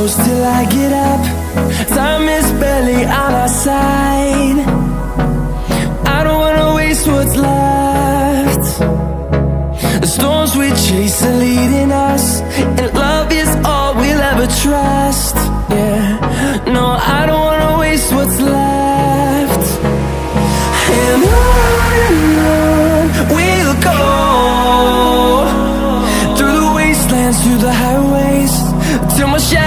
close till I get up. Time is barely on our side. I don't wanna waste what's left. The storms we chase are leading us, and love is all we'll ever trust. Yeah, no, I don't wanna waste what's left. And on we'll go, through the wastelands, through the highways, till my shadow